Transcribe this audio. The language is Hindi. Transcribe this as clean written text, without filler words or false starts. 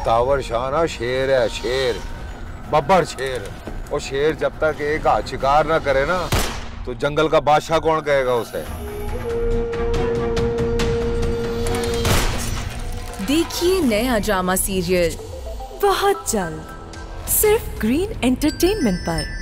दावर शाह ना शेर है, शेर, बब्बर शेर। और शेर जब तक एक हाथ शिकार ना करे ना तो जंगल का बादशाह कौन कहेगा उसे। देखिए नया ड्रामा सीरियल बहुत जल्द सिर्फ ग्रीन एंटरटेनमेंट पर।